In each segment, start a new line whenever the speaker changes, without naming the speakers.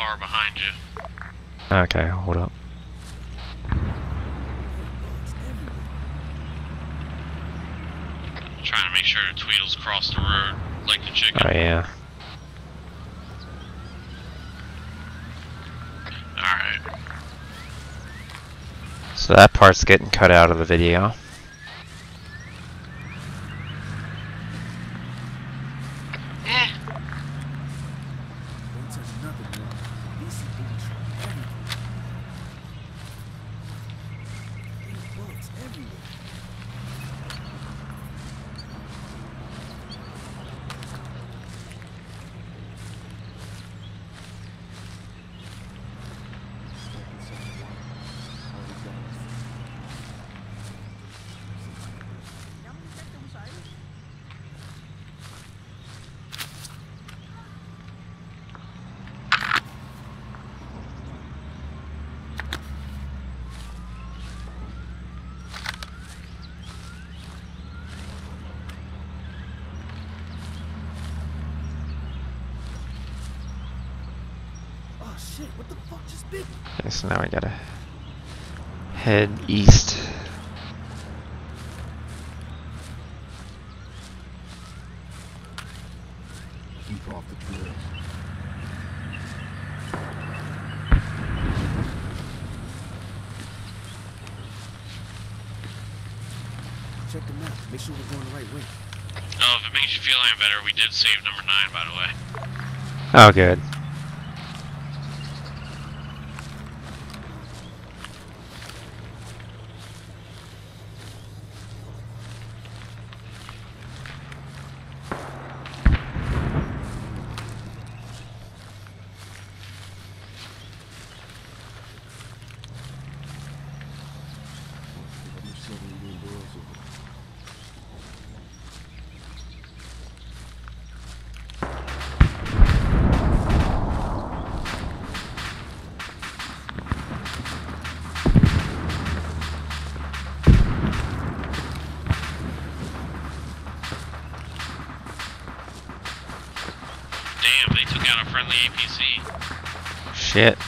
tower behind you.
Okay, hold up.
Trying to make sure the Tweedles cross the road like the chicken.
Oh yeah.
Alright.
So that part's getting cut out of the video.
Shit, what the fuck just bit me?
Okay, so now we gotta head east.
Keep off the trails. Check the map. Make sure we're going the right way.
Oh, if it makes you feel any better, we did save number 9, by the way.
Oh, good.
Damn, they took out a friendly APC.
Shit.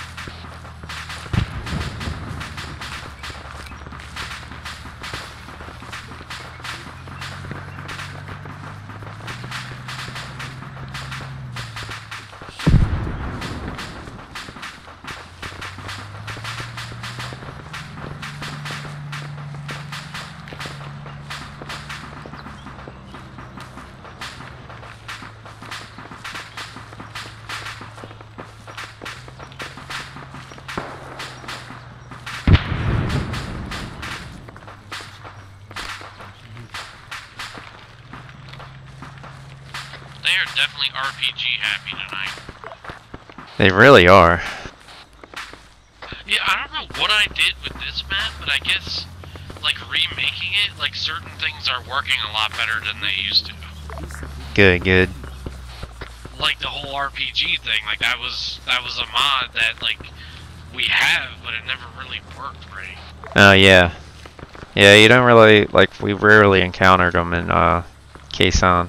They are definitely RPG happy tonight.
They really are.
Yeah, I don't know what I did with this map, but I guess, like, remaking it, like, certain things are working a lot better than they used to.
Good, good.
Like the whole RPG thing, like, that was a mod that, like, we have, but it never really worked right.
Oh, yeah. Yeah, you don't really, like, we rarely encountered them in, Kaysan.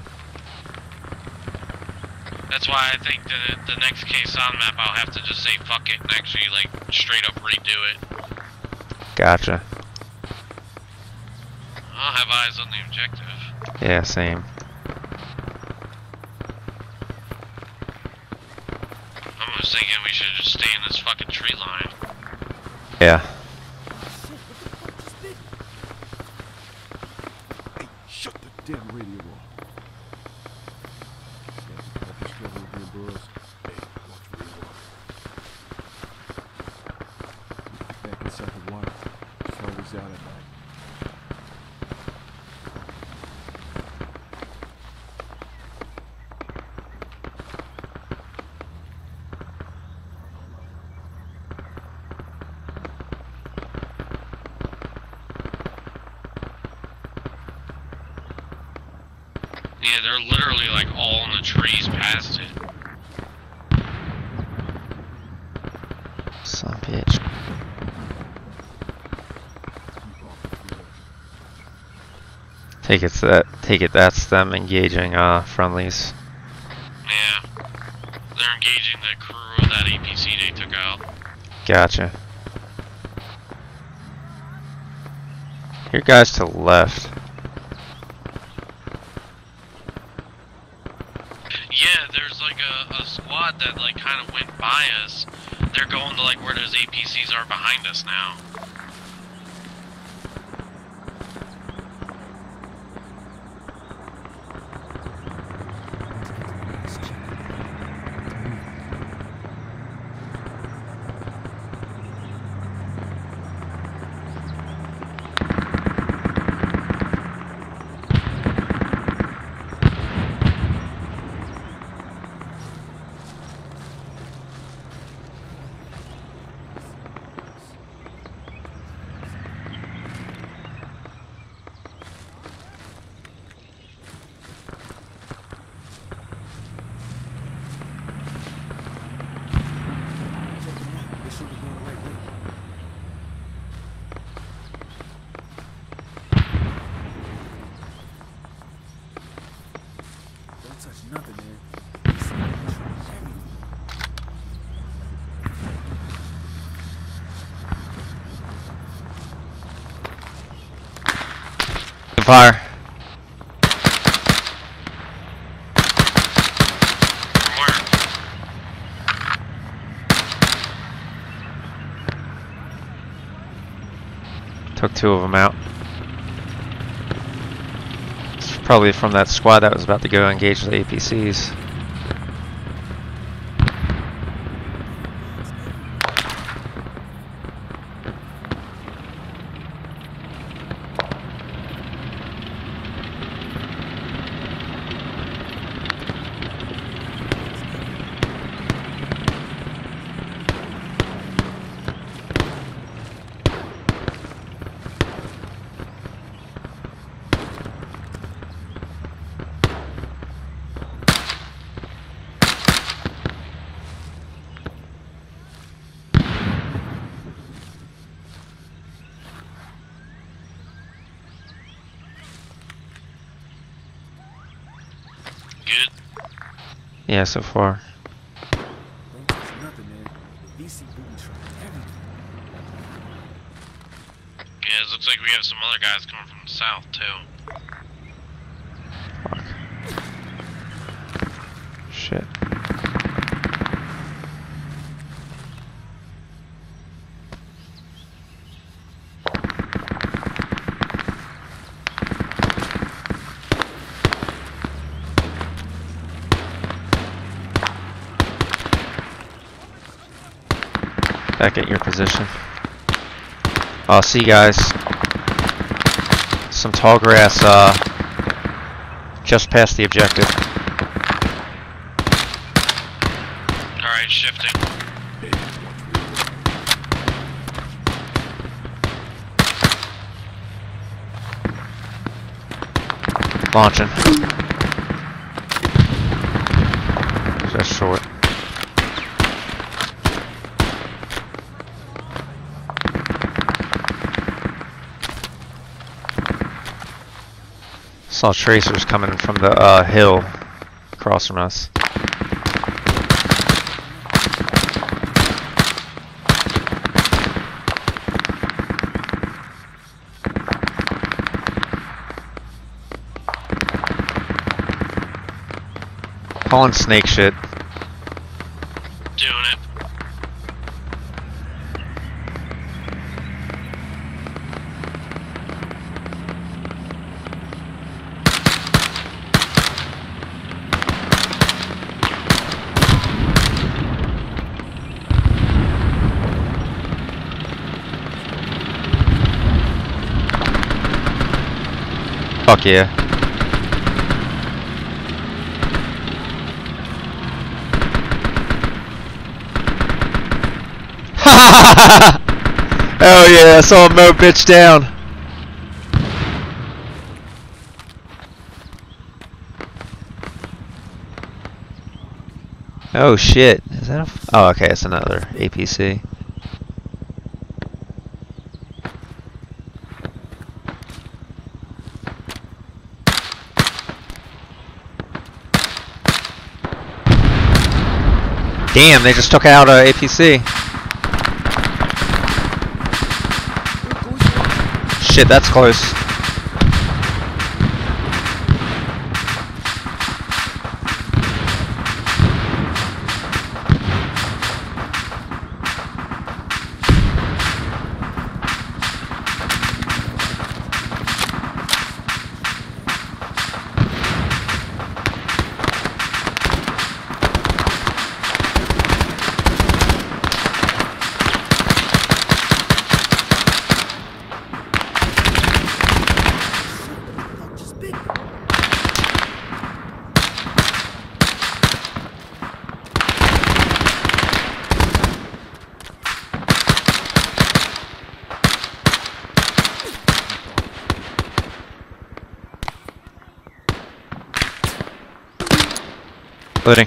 That's why I think the next Kaysan map I'll have to just say fuck it and actually, like, straight up redo it.
Gotcha.
I'll have eyes on the objective.
Yeah, same.
I'm just thinking we should just stay in this fucking tree line.
Yeah.
Hey, shut the damn radio off. Back inside the water. It's always out at night.
Yeah, they're literally like all in the trees past it.
Son of a bitch. Take it that's them engaging friendlies.
Yeah. They're engaging the crew of that APC. took out.
Gotcha. Here, guys to the left.
Yeah, there's like a squad that like kind of went by us. They're going to like where those APCs are behind us now.
Fire.
From where?
Took 2 of them out. It's probably from that squad that was about to go engage the APCs.
Good.
Yeah, so far.
Don't touch nothing, man. The VC booty truck, everything.
Yeah, it looks like we have some other guys coming from the south too.
Fuck. Shit. Back at your position. Oh, see guys. Some tall grass just past the objective.
Alright, shifting.
Launching. Just short. Saw tracers coming from the hill across from us. Calling snake shit.
Doing it.
Fuck yeah. Oh yeah, I saw him mow bitch down. Oh shit. Is that a oh okay, it's another APC. Damn, they just took out a APC. Shit, that's close. Loading.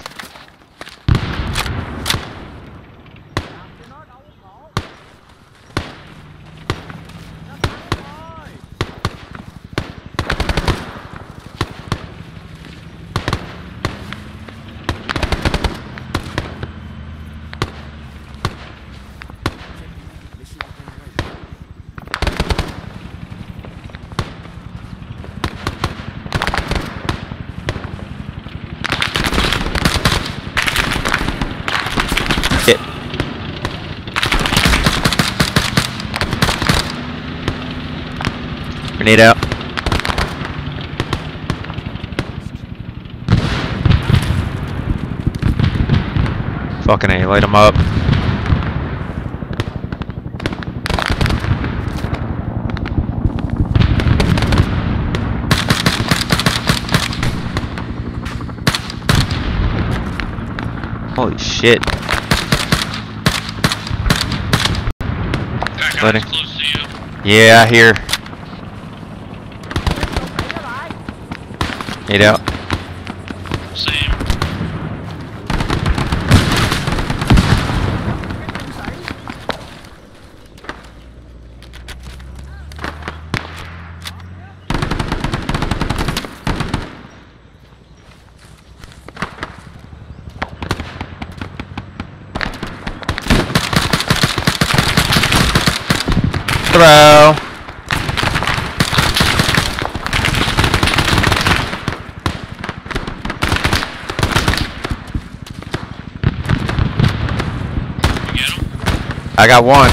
Hit. Grenade out. Fucking A, light him up. Holy shit. Loading.
Close to you.
Yeah, here. Eight out.
Same.
Throw.
You get him?
I got one.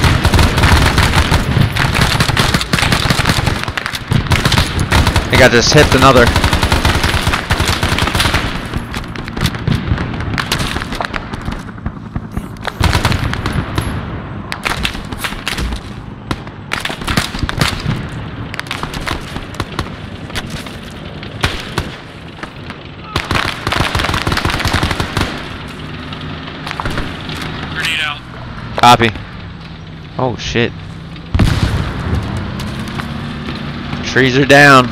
I think I just hit another.
Grenade out.
Copy. Oh shit. Trees are down.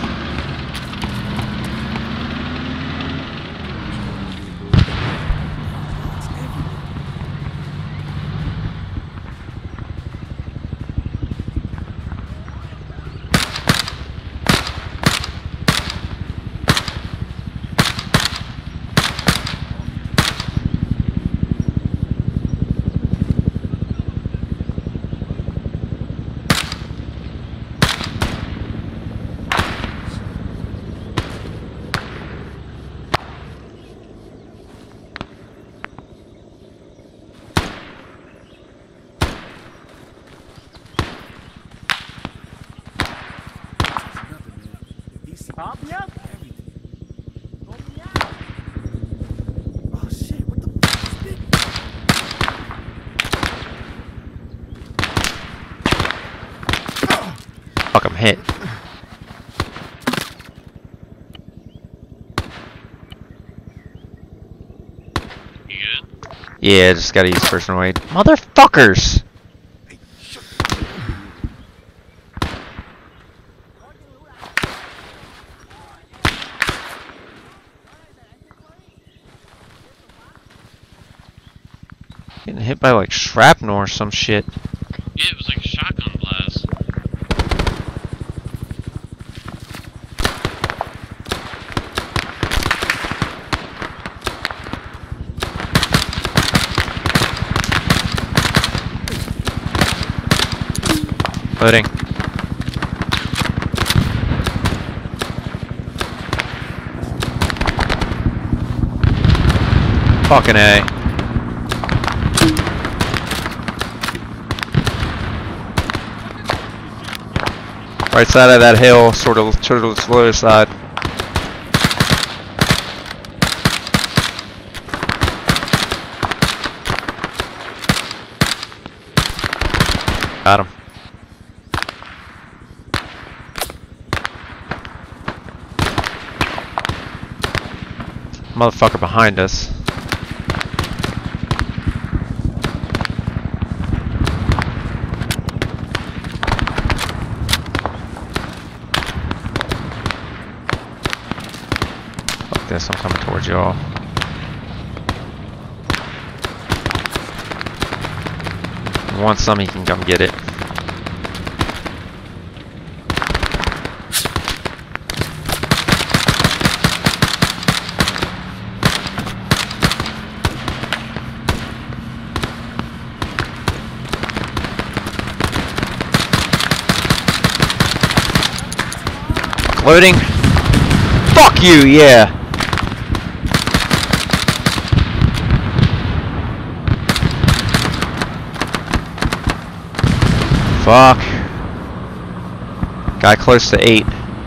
Pop me up. Oh shit, what the fuck is this?
Fuck, I'm hit.
You good?
Yeah, just gotta use personal aid. Motherfuckers! Getting hit by like shrapnel or some shit.
Yeah, it was like a shotgun blast.
Loading. Fucking A. Right side of that hill, sort of to the slow side. Got him. Motherfucker behind us. Fuck this, I'm coming towards y'all. If you want some, he can come get it. Loading. Fuck you, yeah. Fuck. Guy close to 8.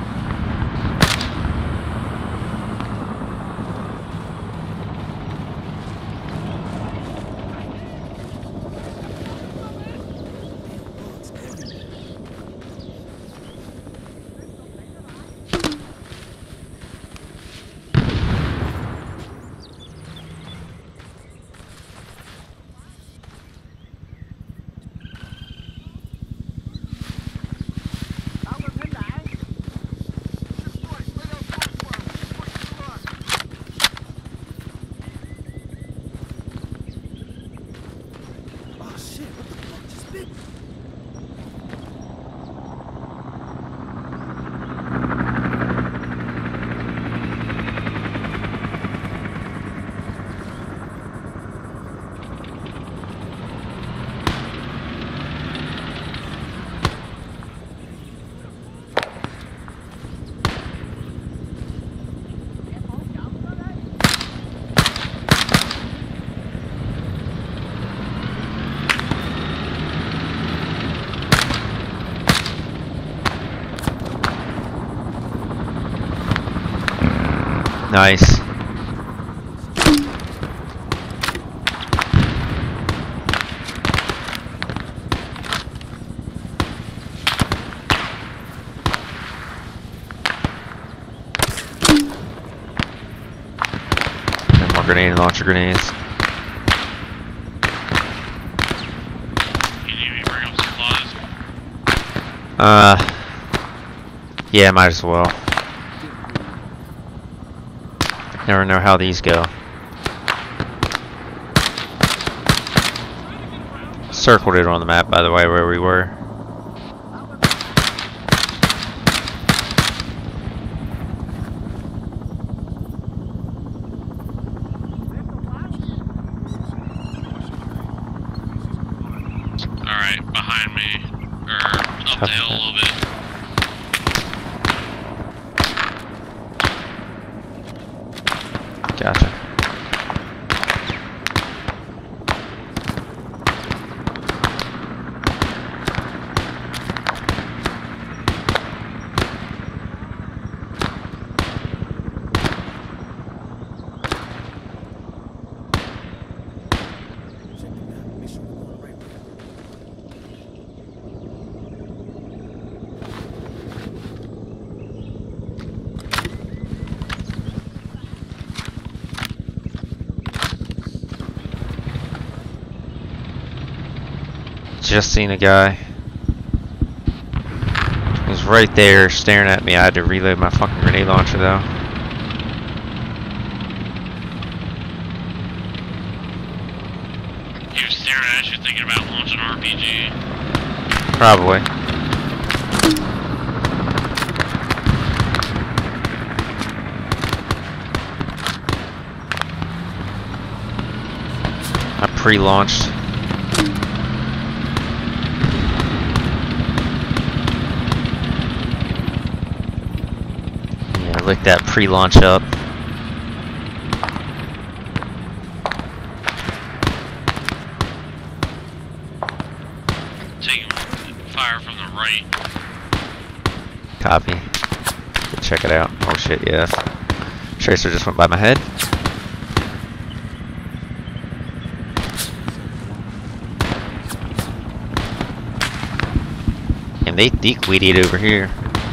Nice. And more grenade and launcher grenades.
You need me to bring up supplies?
Yeah, might as well. Never know how these go. Circled it on the map, by the way, where we were.
Alright, behind me. Or up the hill a little bit.
Gotcha. Just seen a guy. He was right there staring at me. I had to reload my fucking grenade launcher though.
He was staring at you thinking about launching an RPG.
Probably. I pre-launched. lick that pre-launch up.
Taking fire from the right.
Copy. Check it out. Oh shit, yeah. Tracer just went by my head. And they dequeedied over here.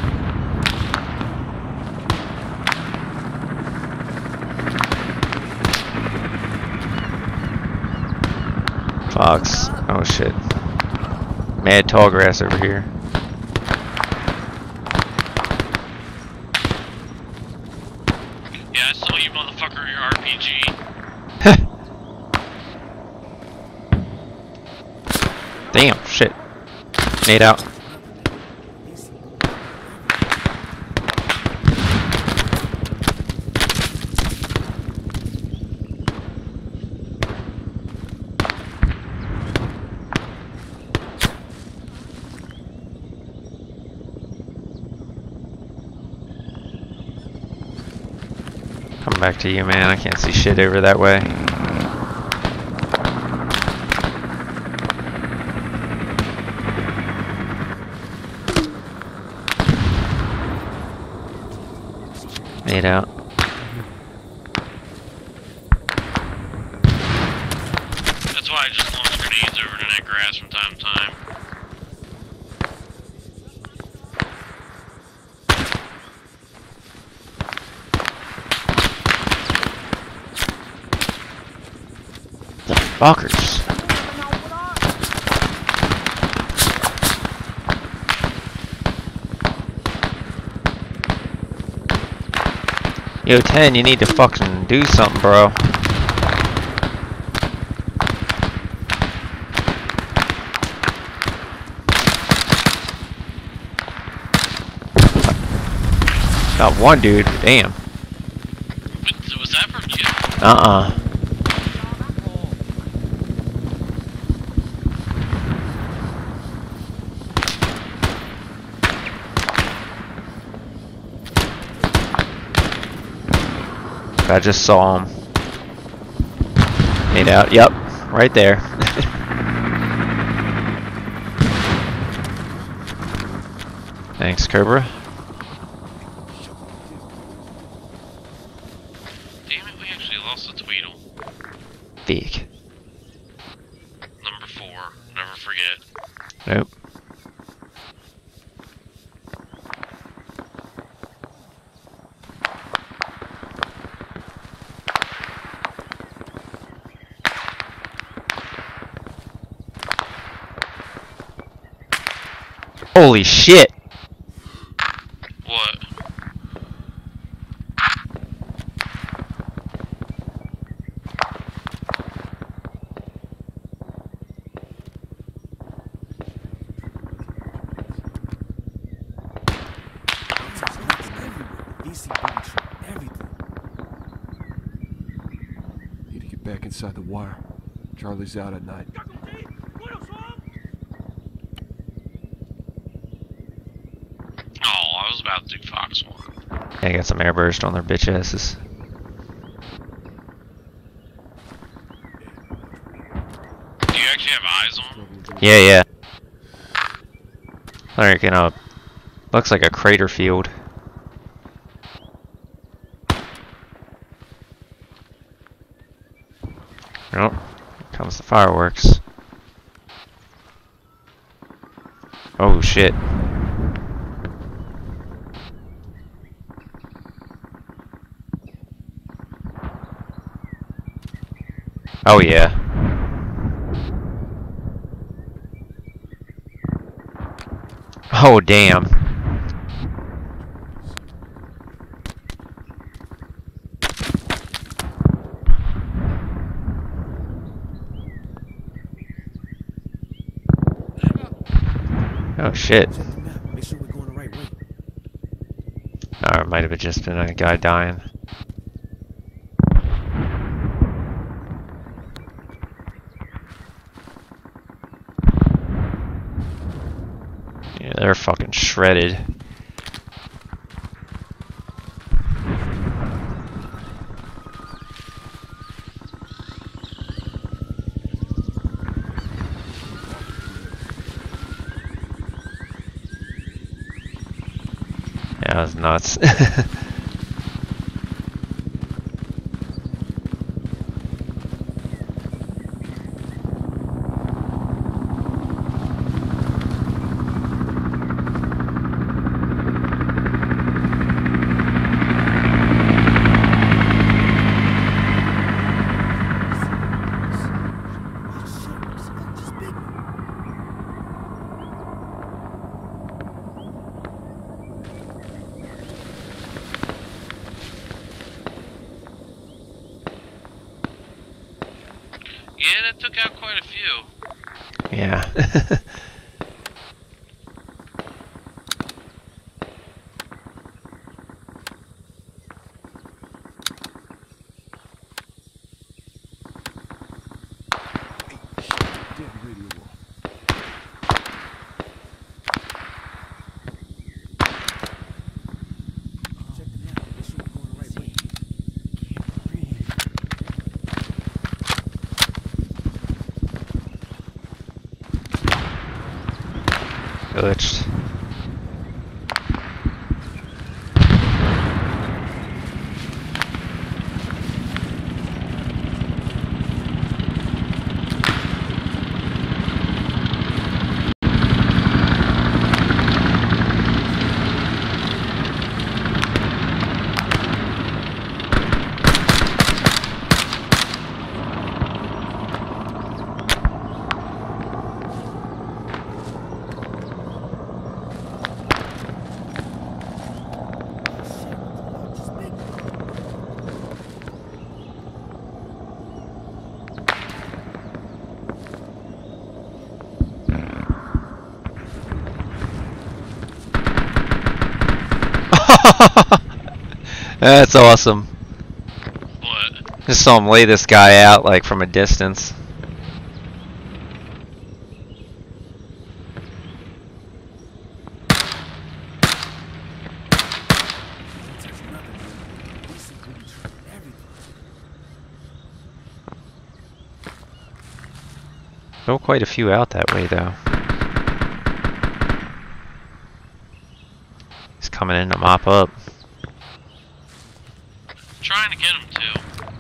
Fox. Oh shit. Mad tall grass over here.
Yeah, I saw you, motherfucker, your RPG.
Damn, shit. Nade out. Come back to you, man. I can't see shit over that way. Made out.
That's why I just launch grenades over to that grass from time to time.
The fuckers. Yo, 10, you need to fucking do something, bro. Got one dude, damn.
Was that from you?
Uh-uh. I just saw him. Made out. Yep, right there. Thanks, Cobra.
Damn it, we actually lost the Tweedle.
Beak.
Number 4. Never forget.
Nope. Holy shit!
What?
Need to get back inside the wire. Charlie's out at night.
Oh, I was about to do Fox 1.
Yeah, I got some airburst on their bitch asses.
Do you actually have eyes on?
Yeah, yeah. Like, looks like a crater field. Oh, here comes the fireworks. Oh shit. Oh yeah. Oh damn. Oh shit.
Check the map. Make sure we're going the right way.
Or it might have just been a guy dying. Yeah, they're fucking shredded. That's nuts.
Yeah, that took out quite a few.
Yeah.
Get the radio off. Check the map. Make sure we're going the right way. Can't breathe.
Glitched. That's awesome.
What?
Just saw him lay this guy out like from a distance. Still quite a few out that way though. He's coming in to mop up.
Trying to get him too.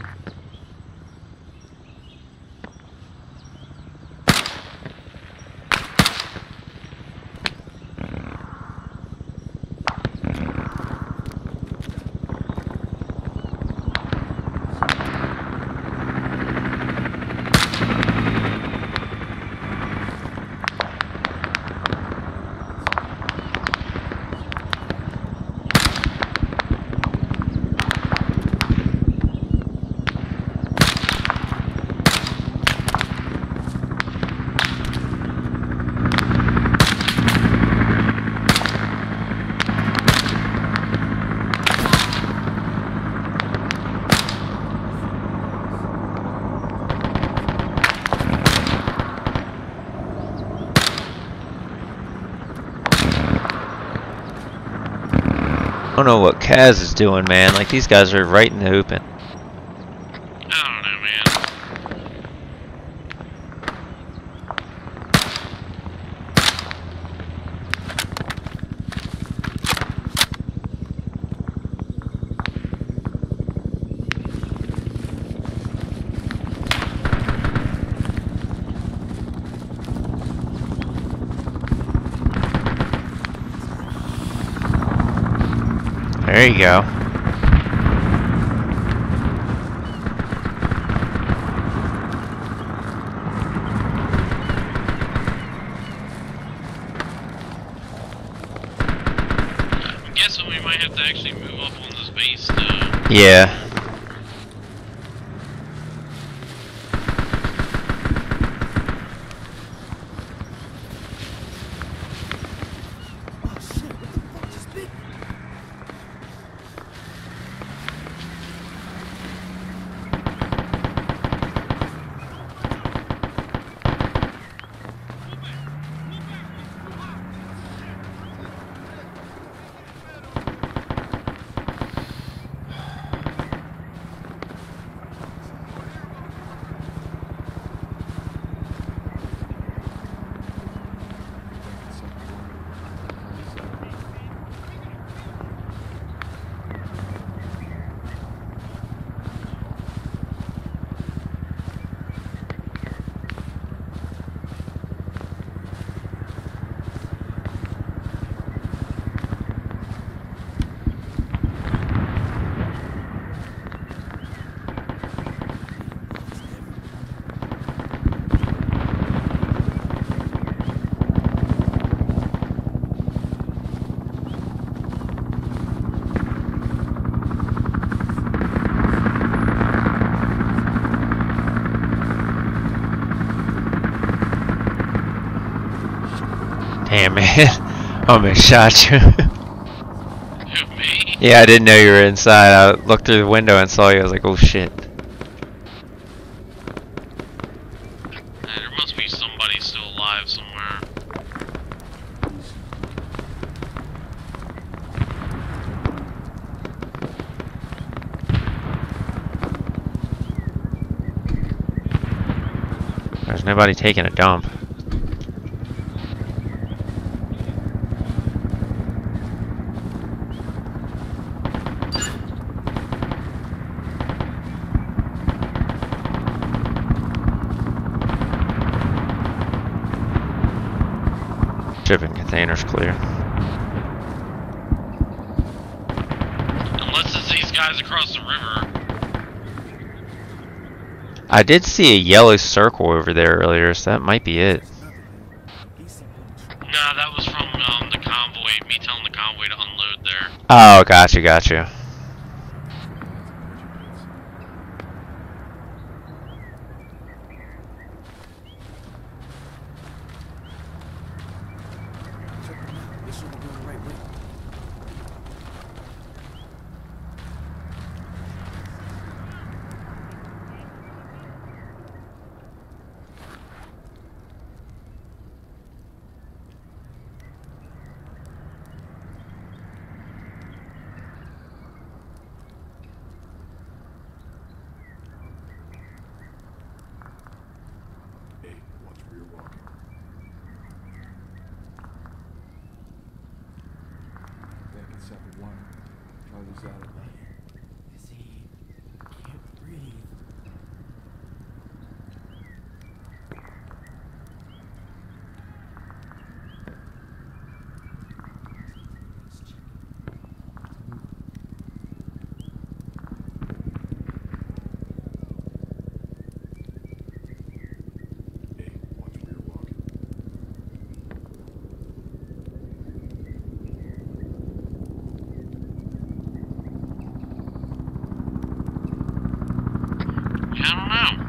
I don't know what Kaz is doing, man. Like, these guys are right in the open.
I don't know, man.
There you go.
I'm guessing we might have to actually move up on this base to...
Yeah. Damn, man. Almost shot you.
Who, me?
Yeah, I didn't know you were inside. I looked through the window and saw you. I was like, oh shit.
There must be somebody still alive somewhere.
There's nobody taking a dump. Shipping containers clear.
Unless it's these guys across the river.
I did see a yellow circle over there earlier, so that might be it.
Nah, that was from the convoy. Me telling the convoy to unload there.
Oh, gotcha, gotcha.
I don't know.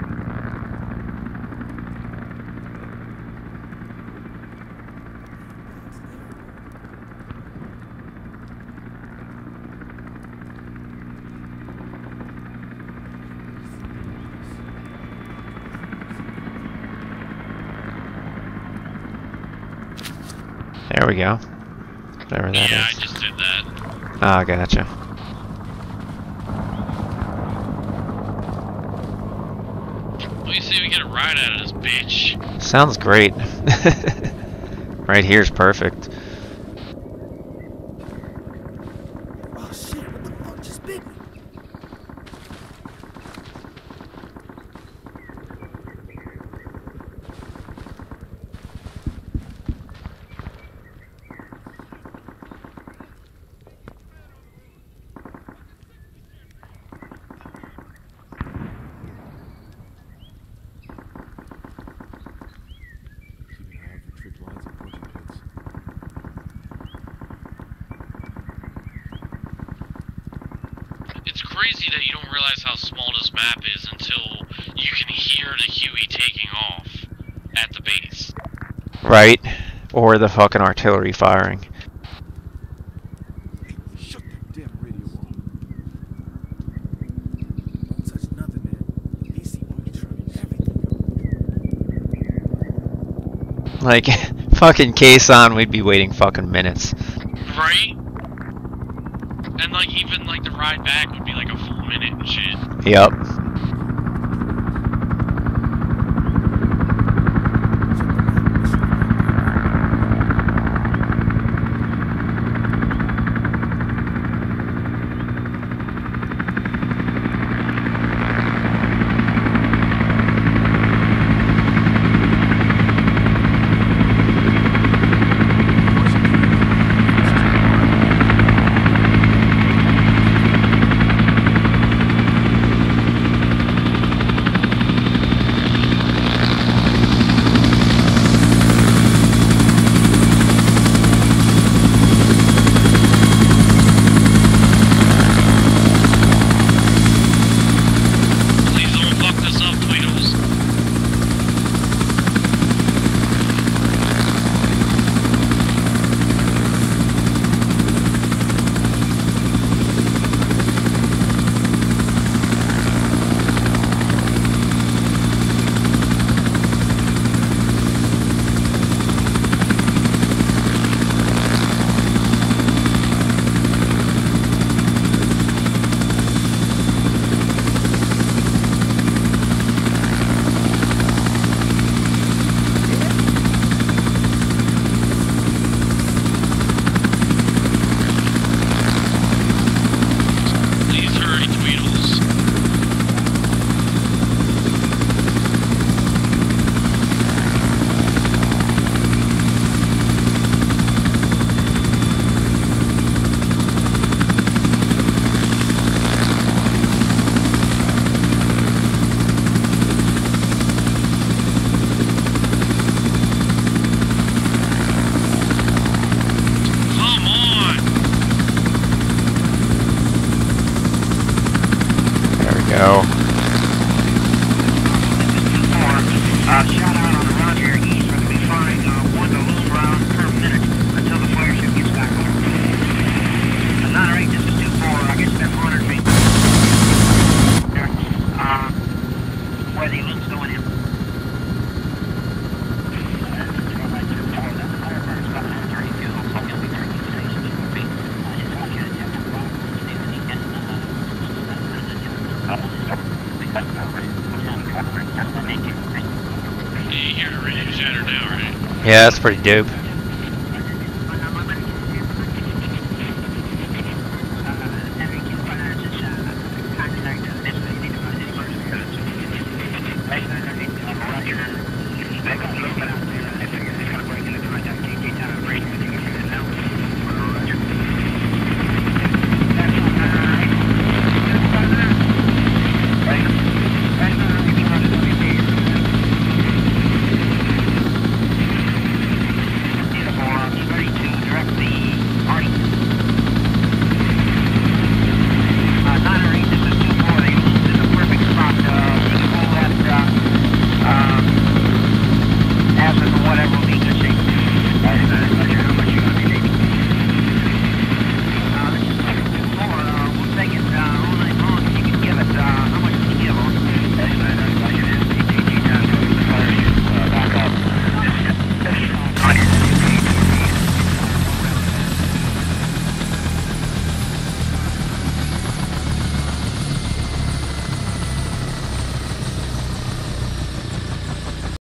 There we go. Whatever that
Yeah,
is.
I just did that.
Ah, gotcha.
Let me see if we get a ride out of this bitch.
Sounds great. Right here's perfect.
Oh shit, what the fuck just bit me?
It's crazy that you don't realize how small this map is until you can hear the Huey taking off at the base.
Right? Or the fucking artillery firing.
Shut that damn radio off. Don't touch nothing, man. DC booty truck, everything.
Like, fucking case on, we'd be waiting fucking minutes.
Right? And like even like the ride back would be like a full minute and shit.
Yep. No.
Shout out on the Roger East, we're going to be firing 1 to loom round per minute until the flare ship gets back on. 908, this is 24, I guess that's 100 feet. Where the loom's going in.
You hear the radio chatter now, right?
Yeah, that's pretty dope.